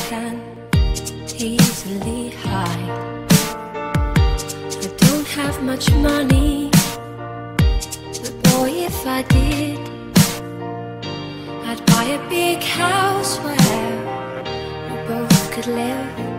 can easily hide. I don't have much money, but boy, if I did, I'd buy a big house where we both could live.